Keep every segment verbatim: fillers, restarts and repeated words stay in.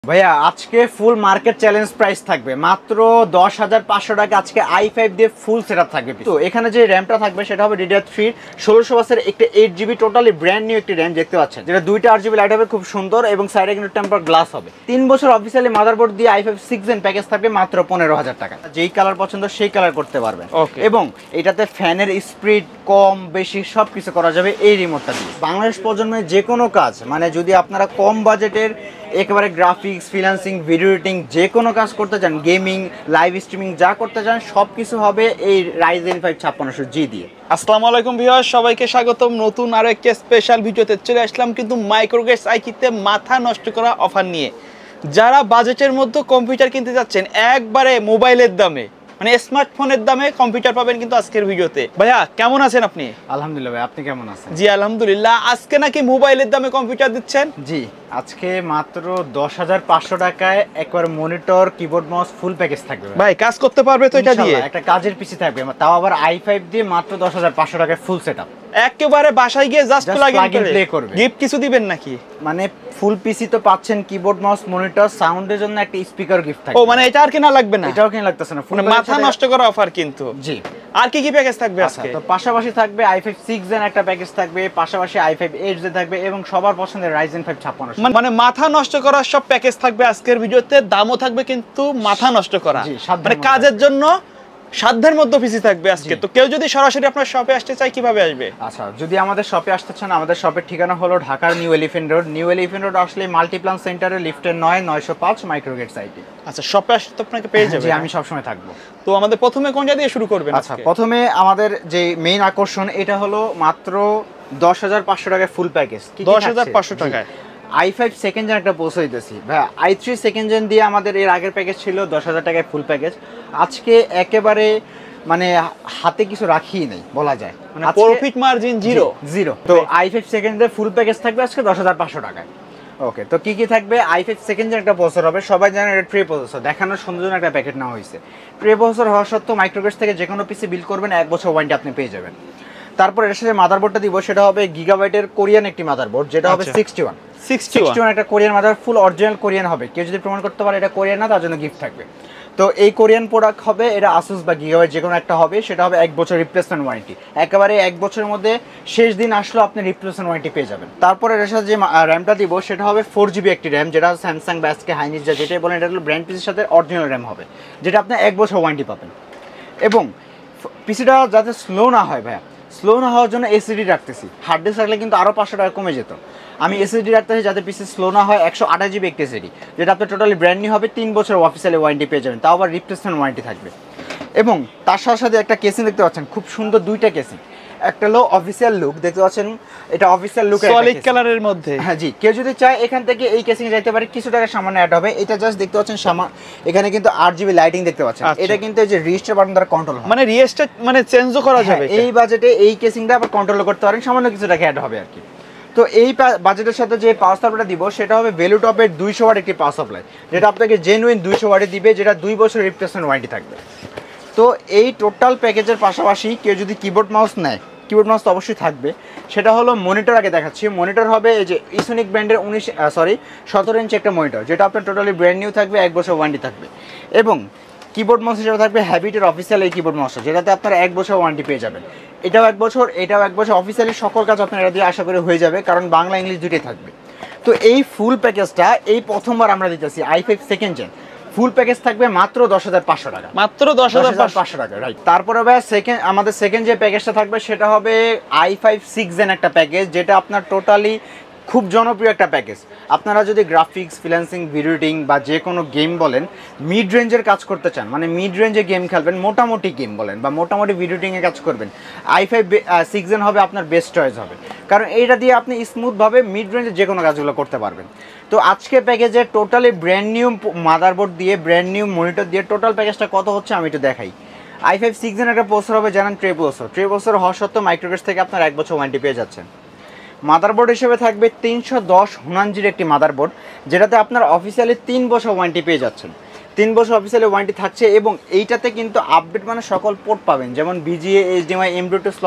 ভাইয়া আজকে ফুল market challenge price থাকবে মাত্র দশ হাজার পাঁচশো টাকা। আজকে আই ফাইভ দিয়ে ফুল সেটআপ থাকবে। তো এখানে যে র্যামটা থাকবে সেটা হবে ডিডিআর থ্রি ষোলোশো বাসের একটি eight GB totally brand new একটি র্যাম দেখতে পাচ্ছেন, যেটা দুইটা আট জিবি লাইট হবে, খুব সুন্দর এবং সাইডে কিন্তু টেম্পার গ্লাস হবে। তিন বছর অফিসিয়ালি মাদারবোর্ড দিয়ে i five six gen package থাকবে মাত্র পনেরো হাজার টাকা। যেই কালার পছন্দ সেই কালার করতে পারবেন এবং এটাতে ফ্যানের স্পিড কম বেশি সব কিছু করা যাবে এই রিমোটটা দিয়ে। বাংলাদেশ প্রজন্মের যে কোনো কাজ, মানে যদি আপনারা কম বাজেটের একেবারে গ্রাফিক্স ফ্রিল্যান্সিং ভিডিও এডিটিং যে কোনো কাজ করতে চান, গেমিং লাইভ স্ট্রিমিং যা করতে চান সব কিছু হবে এই রাইজেন ফাইভ ছাপ্পান্নশো জি দিয়ে। আসসালামু আলাইকুম ভিউয়ার্স, সবাইকে স্বাগতম নতুন আরো একটা স্পেশাল ভিডিওতে। চলে আসলাম কিন্তু মাইক্রোগেটস আইকিতে মাথা নষ্ট করা অফার নিয়ে। যারা বাজেটের মধ্যে কম্পিউটার কিনতে যাচ্ছেন একবারে মোবাইলের দামে, মানে স্মার্টফোনের দামে কম্পিউটার পাবেন কিন্তু আজকের ভিডিওতে। ভাইয়া কেমন আছেন আপনি? আলহামদুলিল্লাহ ভাই, আপনি কেমন আছেন? জি আলহামদুলিল্লাহ। আজকে নাকি মোবাইলের দামে কম্পিউটার দিচ্ছেন? জি, আজকে মাত্র দশ হাজার পাঁচশো টাকায় একবার monitor keyboard mouse full package থাকবে। ভাই কাজ করতে পারবে তো এটা দিয়ে? একটা কাজের পিসি থাকবে, তাও আবার আই ফাইভ দিয়ে মাত্র দশ হাজার পাঁচশো টাকায় ফুল সেটআপ। একেবারে বাসায় গিয়ে জাস্ট প্লাগ ইন প্লে করবে। গিফট কিছু দিবেন নাকি? মানে ফুল পিসি তো পাচ্ছেন, কিবোর্ড মাউস মনিটর সাউন্ডের জন্য একটা স্পিকার গিফট থাকবে। ও মানে এটা আর কেনা লাগবে না? এটাও কেনা লাগতেছে না, মানে মাথা নষ্ট করা অফার কিন্তু। জি। আর কি কি প্যাকেজ থাকবে আজকে? তো পাশাপাশি থাকবে আই ফাইভ সিক্স জেন একটা প্যাকেজ থাকবে, পাশাপাশি আই ফাইভ এইট জেন থাকবে এবং সবার পছন্দের রাইজেন ফাইভ ছাপ্পান্নশো। মানে মাথা নষ্ট করার সব প্যাকেজ থাকবে আজকের ভিডিওতে। দামও থাকবে কিন্তু মাথা নষ্ট করা, মানে কাজের জন্য সাধ্যের মধ্যে পিসি থাকবে আজকে। তো কেউ যদি সরাসরি আপনার শপে আসতে চায় কিভাবে আসবে? আচ্ছা, যদি আমাদের শপে আসতে চান, আমাদের শপের ঠিকানা হলো ঢাকার New Elephant Road. New Elephant Road আসলে মাল্টিপ্লান সেন্টারে লিফটের নয় নয়শো পাঁচ মাইক্রোগেটস আইটি। আচ্ছা, শপে আসতে তো আপনাকে পেয়ে যাবে। জি, আমি সবসময় থাকবো। তো আমাদের প্রথমে কোন জায়গা দিয়ে শুরু করবেন? আচ্ছা, প্রথমে আমাদের যে মেইন আকর্ষণ এটা হলো মাত্র দশ হাজার পাঁচশো টাকায় ফুল প্যাকেজ। দশ হাজার পাঁচশো টাকায় আই ফাইভ সেকেন্ড জেন একটা পৌঁছে দিতেছি ভাই। আই থ্রি সেকেন্ড জেন দিয়ে আমাদের এর আগের প্যাকেজ ছিল দশ হাজার টাকায় ফুল প্যাকেজ। আজকে একেবারে মানে হাতে কিছু রাখিই নেই বলা যায়, মানে প্রফিট মার্জিন জিরো জিরো। তো i five second gen full package থাকবে আজকে দশ হাজার পাঁচশো টাকায়। ওকে, তো কি কি থাকবে? আই ফাইভ সেকেন্ড জেন একটা প্রসেসর হবে, সবাই জানেন এটা ট্রে প্রসেসর, দেখানোর সুন্দর একটা প্যাকেট নেওয়া হয়েছে। ট্রে প্রসেসর হওয়া সত্ত্বেও মাইক্রোগেটস থেকে যে কোনো পিসি বিল করবেন এক বছর ওয়ারেন্টি আপনি পেয়ে যাবেন। তারপর এর সাথে মাদারবোর্ডটা দিব, সেটা হবে গিগাবাইটের কোরিয়ান একটি মাদারবোর্ড, যেটা হবে সিক্সটি ওয়ান সিক্সটি ওয়ান একটা Korean mother, full original Korean হবে। কেউ যদি প্রমাণ করতে পারে এটা কোরিয়ান না, তার জন্য গিফট থাকবে। তো এই কোরিয়ান প্রোডাক্ট হবে, এটা আসুস বা গিগাবাইট যে কোনো একটা হবে, সেটা হবে এক বছর রিপ্লেসমেন্ট ওয়ারেন্টি। একেবারে এক বছরের মধ্যে শেষ দিন আসলো আপনি রিপ্লেসমেন্ট ওয়ারেন্টি পেয়ে যাবেন। তারপরে এর সাথে যে র্যামটা দিব সেটা হবে ফোর জিবি একটি র্যাম, যেটা স্যামসাং ব্যাসকে হাইনিস যা যেটাই বলেন, এটা হলো ব্র্যান্ড পিসির সাথে অরিজিনাল র্যাম হবে, যেটা আপনি এক বছর ওয়ারেন্টি পাবেন। এবং পিসিটা যাতে স্লো না হয় ভাইয়া, স্লো না হওয়ার জন্য এসিডি রাখতেছি। হার্ড ডিস্ক রাখলে কিন্তু আরও পাঁচশো টাকা কমে যেত। আমি এসএসডি রাখতেছি যাতে পিসি স্লো না হয়। একশো আঠাশ জিবি একটি এসএসডি, যেটা আপনার টোটালি ব্র্যান্ড নিউ হবে, তিন বছর অফিসিয়ালি ওয়ারেন্টি পেয়ে যাবেন, তাও আবার রিপ্লেসমেন্ট ওয়ারেন্টি থাকবে। এবং তার সাথে সাথে একটা কেসিং দেখতে পাচ্ছেন, খুব সুন্দর দুইটা কেসিং। একটা হলো অফিসিয়াল লুক দেখতে পাচ্ছেন, এটা অফিসিয়াল লুক সলিড কালারের মধ্যে। হ্যাঁ জি, কেউ যদি চায় এখান থেকে এই কেসিং এ যাইতে পারে, কিছু টাকা সামান্য অ্যাড হবে। এটা জাস্ট দেখতে পাচ্ছেন এখানে কিন্তু আট জিবি লাইটিং দেখতে পাচ্ছেন। এটা কিন্তু এই যে রিস্টার বাটন দ্বারা কন্ট্রোল হয়, মানে রিস্টার মানে চেঞ্জও করা যাবে। এই বাজেটে এই কেসিংটা আবার কন্ট্রোল করতে পারেন, সামান্য কিছু টাকা অ্যাড হবে আর কি। তো এই বাজেটের সাথে যে পাওয়ার সাপ্লাইটা দিব সেটা হবে ভ্যালুটপের দুইশো ওয়াট একটি পাওয়ার সাপ্লাই, যেটা আপনাকে জেনুইন দুইশো ওয়াটে দিবে, যেটা দুই বছর রিপ্লেসমেন্ট ওয়ারেন্টি থাকবে। তো এই টোটাল প্যাকেজের পাশাপাশি কেউ যদি কিবোর্ড মাউস নেয়, কিবোর্ড মাউস তো অবশ্যই থাকবে। সেটা হলো মনিটর আগে দেখাচ্ছি। মনিটর হবে এই যে ইসোনিক ব্র্যান্ডের উনিশ সরি সতেরো ইঞ্চি একটা মনিটর, যেটা আপনার টোটালি ব্র্যান্ড নিউ থাকবে, এক বছর ওয়ারেন্টি থাকবে। এবং কিবোর্ড মাউস হিসেবে থাকবে হ্যাবিটের অফিসিয়াল এই কিবোর্ড মাউসটা, যেটাতে আপনারা এক বছর ওয়ারেন্টি পেয়ে যাবেন। এটাও এক বছর, এটাও এক বছর, অফিসিয়ালি সকল কাজ আপনার এটা দিয়ে আশা করে হয়ে যাবে, কারণ বাংলা ইংলিশ দুটোই থাকবে। তো এই ফুল প্যাকেজটা এই প্রথমবার আমরা দিতেছি i five second gen full package থাকবে মাত্র দশ হাজার পাঁচশো টাকা। মাত্র দশ হাজার পাঁচশো টাকা, রাইট। তারপরে ভাই সেকেন্ড আমাদের সেকেন্ড যে প্যাকেজটা থাকবে সেটা হবে আই ফাইভ সিক্স জেন একটা প্যাকেজ, যেটা আপনার টোটালি খুব জনপ্রিয় একটা প্যাকেজ। আপনারা যদি গ্রাফিক্স ফ্রিল্যান্সিং ভিডিও এডিটিং বা যে কোনো গেম বলেন, মিড রেঞ্জের কাজ করতে চান, মানে মিড রেঞ্জে গেম খেলবেন, মোটামুটি গেম বলেন বা মোটামুটি ভিডিও এডিটিংয়ে কাজ করবেন, আই ফাইভ সিক্স জেন হবে আপনার বেস্ট চয়েস হবে, কারণ এইটা দিয়ে আপনি স্মুথভাবে মিড রেঞ্জে যে কোনো কাজগুলো করতে পারবেন। তো আজকে প্যাকেজে টোটালি ব্র্যান্ড নিউ মাদারবোর্ড দিয়ে, ব্র্যান্ড নিউ মনিটর দিয়ে টোটাল প্যাকেজটা কত হচ্ছে আমি একটু দেখাই। আই ফাইভ সিক্স জেন একটা প্রসেসর হবে, জানেন ট্রে প্রসেসর। ট্রে প্রসেসর হওয়া সত্ত্বেও মাইক্রোগেটস থেকে আপনার এক বছর ওয়ারেন্টি পেয়ে যাচ্ছেন। মাদারবোর্ড হিসেবে থাকবে তিনশো দশ হুনানজির একটি মাদারবোর্ড, যেটাতে আপনার অফিসিয়ালি তিন বছর ওয়ারেন্টি পেয়ে যাচ্ছেন। তিন বছর অফিসিয়ালি ওয়ারেন্টি থাকছে এবং এইটাতে কিন্তু আপডেট মানে সকল পোর্ট পাবেন, যেমন VGA, HDMI, M dot two slot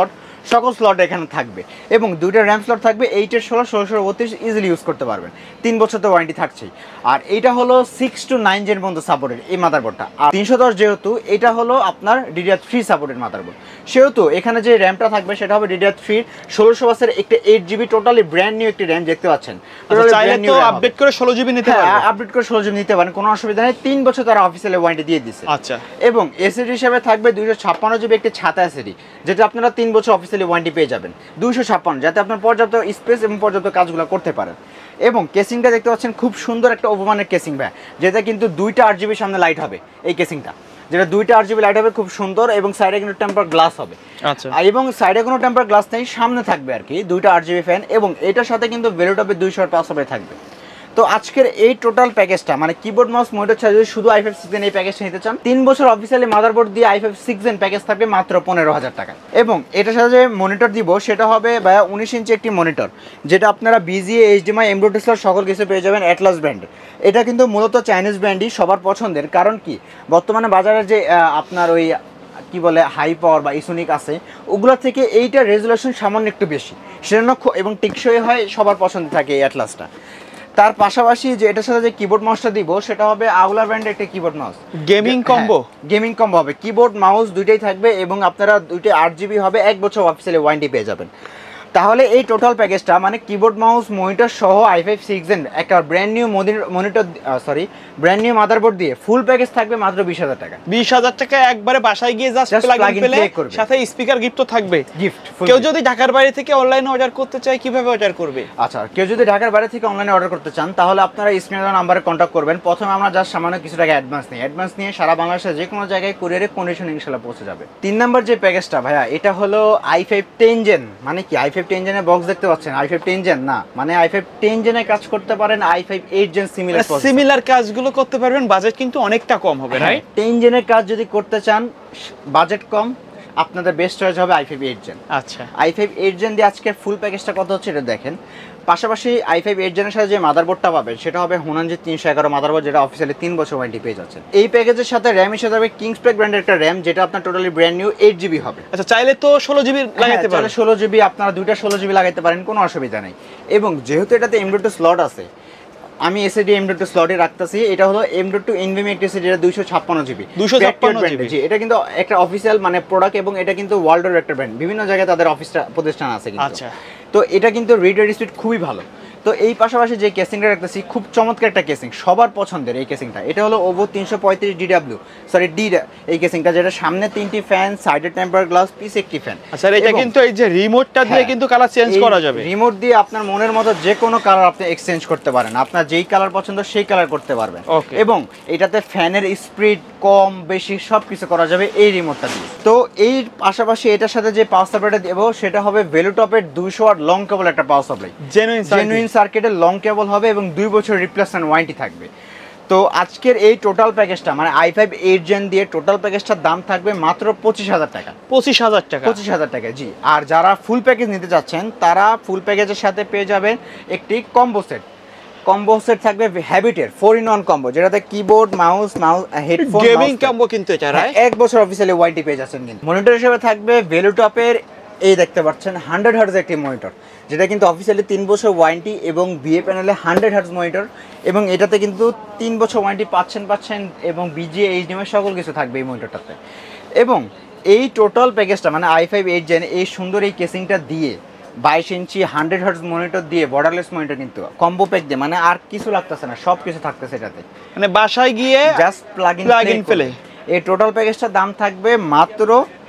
সকল স্লট এখানে থাকবে এবং দুইটা র্যাম স্লট থাকবে এইটের ষোলো ষোলোশো বত্রিশ ইজিলি ইউজ করতে পারবেন, তিন বছর তো ওয়ারেন্টি থাকছেই। আর এইটা হলো সিক্স টু নাইন জেন পর্যন্ত সাপোর্টেড এই মাদারবোর্ডটা। আর তিনশো দশ যেহেতু এটা হলো আপনার ডিডিআর থ্রি সাপোর্টেড মাদারবোর্ড, সেহেতু এখানে যে র্যামটা থাকবে সেটা হবে ডিডিআর থ্রি ষোলোশো বাসের একটা eight GB totally brand new একটি র্যাম দেখতে পাচ্ছেন। চাইলে তো আপডেট করে ষোলো জিবি নিতে পারবেন, আপডেট করে ষোলো জিবি নিতে পারেন, কোনো অসুবিধা নেই। তিন বছর তারা অফিসিয়ালি ওয়ারেন্টি দিয়ে দিচ্ছে। আচ্ছা, এবং এসিডি হিসাবে থাকবে দুইশো ছাপ্পান্ন জিবি একটি ছাতা এসিডি, যেটা আপনারা তিন বছর অফিসিয়ালি ওয়ারেন্টি পেয়ে যাবেন দুইশো ছাপ্পান্ন, যাতে আপনার পর্যাপ্ত স্পেস এবং পর্যাপ্ত কাজগুলো করতে পারেন। এবং কেসিংটা দেখতে পাচ্ছেন খুব সুন্দর একটা ওভারমানের কেসিং ভাই, যেটা কিন্তু দুইটা আট জিবির সামনে লাইট হবে এই কেসিংটা, যেটা দুইটা আট জিবি লাইট হবে, খুব সুন্দর। এবং সাইডে কিন্তু টেম্পার গ্লাস হবে। আচ্ছা, এবং সাইডে কোনো টেম্পার গ্লাস নেই, সামনে থাকবে আর কি দুইটা আট জিবি ফ্যান, এবং এটার সাথে কিন্তু ভেলোটপের দুইশো পাঁচ হবে থাকবে। তো আজকের এই টোটাল প্যাকেজটা মানে কিবোর্ড মাউস মনিটর ছাড়া যদি শুধু আই ফাইভ সিক্স জেন এই প্যাকেজটা নিতে চান, তিন বছর অফিসিয়ালি মাদারবোর্ড দিয়ে i five six gen package থাকবে মাত্র পনেরো হাজার টাকা। এবং এটার সাথে যে মনিটর দিব সেটা হবে ভাইয়া উনিশ ইঞ্চি একটি মনিটর, যেটা আপনারা বিজিএ এইচডিএমআই এমব্রোডিসলার সকল কিছু পেয়ে যাবেন অ্যাটলাস ব্র্যান্ডে। এটা কিন্তু মূলত চাইনিজ ব্র্যান্ডই সবার পছন্দের, কারণ কি বর্তমানে বাজারে যে আপনার ওই কি বলে হাই পাওয়ার বা ইসোনিক আছে ওগুলোর থেকে এইটা রেজুলেশন সামান্য একটু বেশি, সেজন্য এবং টিকসই হয়, সবার পছন্দ থাকে এই অ্যাটলাসটা। তার পাশাপাশি যে এটার সাথে যে কিবোর্ড মাউসটা দিব সেটা হবে আউলা ব্র্যান্ডের একটা keyboard mouse, gaming combo. Gaming combo হবে, কিবোর্ড মাউস দুইটাই থাকবে এবং আপনারা দুইটাই আট জিবি হবে, এক বছর অফিসিয়ালি ওয়ারেন্টি পেয়ে যাবেন। তাহলে এই টোটাল প্যাকেজটা মানে কিবোর্ড মাউস মনিটর সহ আই ফাইভ সিক্স জেন একটা brand new monitor sorry brand new motherboard দিয়ে ফুল প্যাকেজ থাকবে মাত্র বিশ হাজার টাকা। বিশ হাজার টাকা একবারে বাসায় গিয়ে জাস্ট প্লাগ ইন পেলে সাথে স্পিকার গিফট তো থাকবে গিফট। কেউ যদি ঢাকার বাইরে থেকে অনলাইনে অর্ডার করতে চায় কিভাবে অর্ডার করবে? আচ্ছা, কেউ যদি ঢাকার বাইরে থেকে অনলাইনে অর্ডার করতে চান তাহলে আপনারা স্ক্রিনে নাম্বারে কন্ট্যাক্ট করবেন। প্রথমে আমরা জাস্ট সামান্য কিছু টাকা অ্যাডভান্স নিই, অ্যাডভান্স নিয়ে সারা বাংলাদেশের যে কোনো জায়গায় কুরিয়ারে কন্ডিশন ইনশাআল্লাহ পৌঁছে যাবে। তিন নাম্বার যে প্যাকেজটা ভাইয়া এটা হলো আই ফাইভ টেন জেন, মানে কি আই ফাইভ টেন জেনের বক্স দেখতে পাচ্ছেন, আই ফাইভ টেন জেন না, মানে আই ফাইভ টেন জেনে কাজ করতে পারেন i five eight gen similar similar কাজগুলো করতে পারবেন, বাজেট কিন্তু অনেকটা কম হবে, রাইট? টেন জেনের কাজ যদি করতে চান বাজেট কম, আপনাদের বেস্ট চয়েস হবে আই ফাইভ এইট জেন। আচ্ছা, আই ফাইভ এইট জেন দিয়ে আজকে ফুল প্যাকেজটা কত হচ্ছে এটা দেখেন। পাশাপাশি আই ফাইভ এইট জেনের সাথে যে মাদারবোর্ডটা পাবেন সেটা হবে হুনানজি তিনশো এগারো মাদারবোর্ড, যেটা অফিসিয়ালি তিন বছর ওয়ারেন্টি পেয়ে যাচ্ছে। এই প্যাকেজের সাথে র্যাম হিসেবে হবে কিংসপ্যাক ব্র্যান্ডের একটা র্যাম, যেটা আপনার totally brand new eight GB হবে। আচ্ছা, চাইলে তো ষোলো জিবি লাগাইতে পারেন, ষোলো জিবি আপনারা দুইটা ষোলো জিবি লাগাইতে পারেন, কোনো অসুবিধা নেই। এবং যেহেতু এটাতে এম ডট টু স্লট আছে, আমি এসএডি এম ডট টু স্লটে রাখতেছি, এটা হলো এম ডট টু এনভিএমই একটা এসএডি, এটা দুইশো ছাপ্পান্ন জিবি দুইশো ছাপ্পান্ন জিবি। জি, এটা কিন্তু একটা অফিসিয়াল মানে প্রোডাক্ট এবং এটা কিন্তু ওয়ার্ল্ডের একটা ব্র্যান্ড, বিভিন্ন জায়গায় তাদের অফিসটা প্রতিষ্ঠান আছে কিন্তু। আচ্ছা, তো এটা কিন্তু রিড স্পিড খুবই ভালো। তো এই পাশাপাশি যে কেসিংটা রাখতেছি খুব চমৎকার একটা কেসিং, সবার পছন্দের এই কেসিংটা। এটা হলো ওভো তিনশো পঁয়ত্রিশ ডিডাব্লিউ সরি ডি এই কেসিংটা, যেটা সামনে তিনটি ফ্যান, সাইডে টেম্পার গ্লাস, পিস একটি ফ্যান। আচ্ছা, এটা কিন্তু এই যে রিমোটটা দিয়ে কিন্তু কালার চেঞ্জ করা যাবে, রিমোট দিয়ে আপনার মনের মতো যে কোনো কালার আপনি এক্সচেঞ্জ করতে পারেন, আপনার যেই কালার পছন্দ সেই কালার করতে পারবেন। এবং এটাতে ফ্যানের স্পিড কম বেশি সব কিছু করা যাবে এই রিমোটটা দিয়ে। তো এই পাশাপাশি এটার সাথে যে পাওয়ার সাপ্লাইটা দেবো সেটা হবে ভেলোটপের দুইশো ওয়াট লং কেবল একটা পাওয়ার সাপ্লাই, জেনুইন জেনুইন সার্কিটের লং কেবল হবে এবং দুই বছর রিপ্লেসমেন্ট ওয়ারেন্টি থাকবে। তো আজকের এই টোটাল প্যাকেজটা মানে আই ফাইভ এইট জেন দিয়ে টোটাল প্যাকেজটার দাম থাকবে মাত্র পঁচিশ হাজার টাকা। পঁচিশ হাজার টাকা পঁচিশ হাজার টাকা জি। আর যারা ফুল প্যাকেজ নিতে যাচ্ছেন তারা ফুল প্যাকেজের সাথে পেয়ে যাবেন একটি কম্বো সেট। কম্বো সেট থাকবে হ্যাবিটের ফোর ইন ওয়ান কম্বো, যেটাতে keyboard mouse mouse headphone gaming combo কিন্তু এটা রাইট, এক বছর অফিসিয়ালি ওয়ারেন্টি পেয়ে যাচ্ছেন। কিন্তু মনিটর হিসেবে থাকবে ভেলোটপের এই দেখতে পাচ্ছেন হান্ড্রেড হার্টজ একটি মনিটর, যেটা কিন্তু অফিসিয়ালি তিন বছর ওয়ারেন্টি এবং বিএ প্যানেলে হান্ড্রেড হার্টজ মনিটর, এবং এটাতে কিন্তু তিন বছর ওয়ারেন্টি পাচ্ছেন পাচ্ছেন এবং বিজিএ এইচডিএমআই সকল কিছু থাকবে এই মনিটরটাতে। এবং এই টোটাল প্যাকেজটা মানে আই ফাইভ এইট জেন এই সুন্দর এই কেসিংটা দিয়ে বাইশ ইঞ্চি হান্ড্রেড হার্টজ মনিটর দিয়ে বর্ডারলেস মনিটর কিন্তু কম্বো প্যাক দিয়ে মানে আর কিছু লাগতেছে না, সব কিছু থাকতেছে এটাতে, মানে বাসায় গিয়ে just plug in plug in ফেলে। এই টোটাল প্যাকেজটার দাম থাকবে মাত্র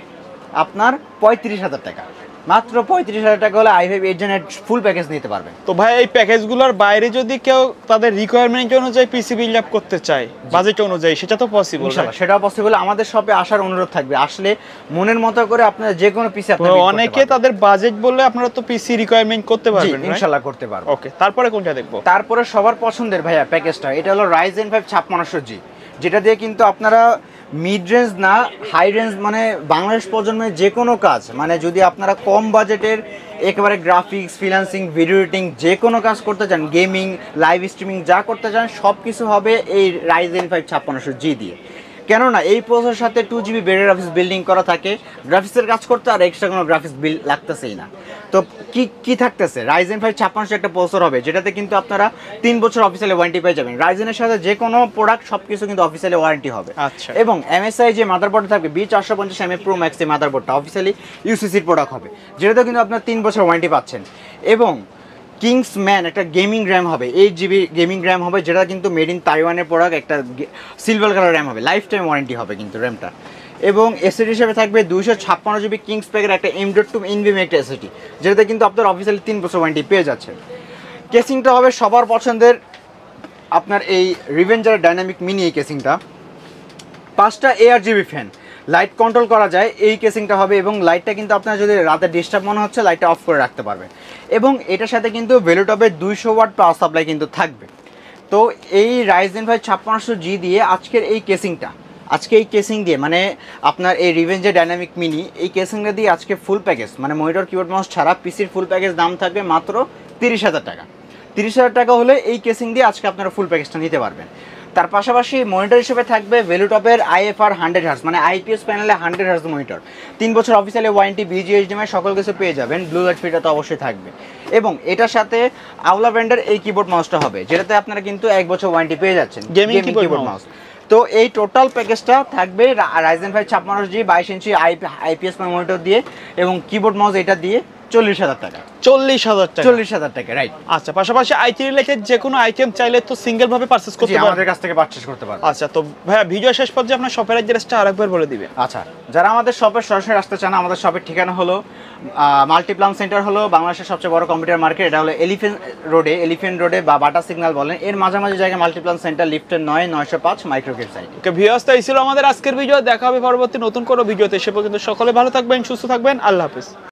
আপনার পঁয়ত্রিশ হাজার টাকা। মাত্র পঁয়ত্রিশ হাজার টাকা হলে আই ফাইভ এইট জেনের ফুল প্যাকেজ নিতে পারবেন। তো ভাই এই প্যাকেজগুলোর বাইরে যদি কেউ তাদের রিকোয়ারমেন্ট অনুযায়ী পিসি বিল্ড আপ করতে চায় বাজেট অনুযায়ী, সেটা তো পসিবল? ইনশাআল্লাহ সেটাও পসিবল। আমাদের শপে আসার অনুরোধ থাকবে, আসলে মনের মতো করে আপনারা যে কোনো পিসি আপনারা অনেকে তাদের বাজেট বললে আপনারা তো পিসি রিকোয়ারমেন্ট করতে পারবেন, ইনশাআল্লাহ করতে পারবেন। ওকে, তারপরে কোনটা দেখবো? তারপরে সবার পছন্দের ভাইয়া প্যাকেজটা এটা হলো রাইজেন ফাইভ ছাপ্পান্নশো জি, যেটা দিয়ে কিন্তু আপনারা মিড রেঞ্জ না হাই রেঞ্জ মানে বাংলাদেশ প্রজন্মের যে কোনো কাজ, মানে যদি আপনারা কম বাজেটের একেবারে গ্রাফিক্স ফ্রিল্যান্সিং ভিডিও এডিটিং যে কোনো কাজ করতে চান, গেমিং লাইভ স্ট্রিমিং যা করতে চান সব কিছু হবে এই রাইজেন ফাইভ ছাপ্পান্নশো জি দিয়ে। কেননা এই প্রসেসরের সাথে টু জিবি বেড়ে গ্রাফিক্স বিল্ডিং করা থাকে, গ্রাফিক্সের কাজ করতে আর এক্সট্রা কোনো গ্রাফিক্স বিল লাগতেছেই না। তো কি কি থাকতেছে, রাইজেন ফাইভ ছাপ্পান্নশো একটা প্রসেসর হবে, যেটাতে কিন্তু আপনারা তিন বছর অফিসিয়ালি ওয়ারেন্টি পেয়ে যাবেন। রাইজেনের সাথে যে কোনো প্রোডাক্ট সব কিছু কিন্তু অফিসিয়ালি ওয়ারেন্টি হবে। আচ্ছা। এবং এমএসআই যে মাদারবোর্ড থাকবে বি চারশো পঞ্চাশ এম এ প্রো ম্যাক্স এই মাদারবোর্ডটা অফিসিয়ালি ইউসিসির প্রোডাক্ট হবে, যেটাতে কিন্তু আপনার তিন বছর ওয়ারেন্টি পাচ্ছেন। এবং কিংস ম্যান একটা গেমিং র্যাম হবে, এইট জিবি গেমিং র্যাম হবে, যেটা কিন্তু মেড ইন তাইওয়ানের প্রোডাক্ট, একটা সিলভার কালার র্যাম হবে, লাইফ টাইম ওয়ারেন্টি হবে কিন্তু র্যামটা। এবং এসএসডি হিসেবে থাকবে দুইশো ছাপ্পান্ন জিবি কিংস প্যাকের একটা এম ডট টু ইনভিএম একটা এসএসডি, যেটাতে কিন্তু আপনার অফিসিয়ালি তিন বছর ওয়ারেন্টি পেয়ে যাচ্ছেন। কেসিংটা হবে সবার পছন্দের আপনার এই রিভেঞ্জার ডাইনামিক মিনি, এই কেসিংটা পাঁচটা AR GB fan, light control করা যায় এই কেসিংটা হবে। এবং লাইটটা কিন্তু আপনার যদি রাতে ডিস্টার্ব মনে হচ্ছে লাইটটা অফ করে রাখতে পারবেন। এবং এটার সাথে কিন্তু ভেলুটপের দুইশো ওয়াট পাওয়ার সাপ্লাই কিন্তু থাকবে। তো এই রাইজেন ফাইভ ছাপ্পান্নশো জি দিয়ে আজকের এই কেসিংটা, আজকে এই কেসিং দিয়ে মানে আপনার এই রিভেঞ্জার ডাইনামিক মিনি এই কেসিংটা দিয়ে আজকে ফুল প্যাকেজ মানে মনিটর কিবোর্ড মাউস ছাড়া পিসির ফুল প্যাকেজ দাম থাকবে মাত্র তিরিশ হাজার টাকা। তিরিশ হাজার টাকা হলে এই কেসিং দিয়ে আজকে আপনারা ফুল প্যাকেজটা নিতে পারবেন। তার পাশাপাশি মনিটর হিসেবে থাকবে ভেলুটপের আইএফআর হান্ড্রেড হার্স মানে আইপিএস প্যানেলে হান্ড্রেড হার্স মনিটর, তিন বছর অফিসিয়ালি ওয়ারেন্টি, বিজিএইচডিএমআই সকল কিছু পেয়ে যাবেন, ব্লু লাইট ফিল্টার তো অবশ্যই থাকবে। এবং এটার সাথে আউলা ব্র্যান্ডের এই কিবোর্ড মাউসটা হবে, যেটাতে আপনারা কিন্তু এক বছর ওয়ারেন্টি পেয়ে যাচ্ছেন, গেমিং কিবোর্ড মাউস। তো এই টোটাল প্যাকেজটা থাকবে রাইজেন ফাইভ ছাপ্পান্নশো জি বাইশ ইঞ্চি আইপিএস মনিটর দিয়ে এবং কিবোর্ড মাউস এটা দিয়ে চল্লিশ হাজার টাকা। চল্লিশ হাজার টাকা চল্লিশ হাজার টাকা রাইট। আচ্ছা, পাশাপাশি আইটি রিলেটেড যে কোনো আইটেম চাইলে তো সিঙ্গেল ভাবে পারচেজ করতে পারবেন, আমাদের কাছ থেকে পারচেজ করতে পারবেন। আচ্ছা, তো ভাইয়া ভিডিও শেষ পর্যায়ে আপনার শপের অ্যাড্রেসটা আরেকবার বলে দিবেন। আচ্ছা, যারা আমাদের শপের সরাসরি আসতে চান, আমাদের শপের ঠিকানা হলো মাল্টিপ্লাম সেন্টার, হলো বাংলাদেশের সবচেয়ে বড় কম্পিউটার মার্কেট, এটা হলো এলিফেন্ট রোডে, এলিফেন্ট রোডে বা বাটা সিগন্যাল বলেন, এর মাঝামাঝি জায়গায় মাল্টিপ্লাম সেন্টার, লিফটের নয় নয়শো পাঁচ মাইক্রোগেট সাইট। ওকে ভিউয়ার্স, এই ছিল আমাদের আজকের ভিডিও। দেখা হবে পরবর্তী নতুন কোনো ভিডিওতে, সে পর্যন্ত সকলে ভালো থাকবেন, সুস্থ থাকবেন, আল্লাহ হাফেজ।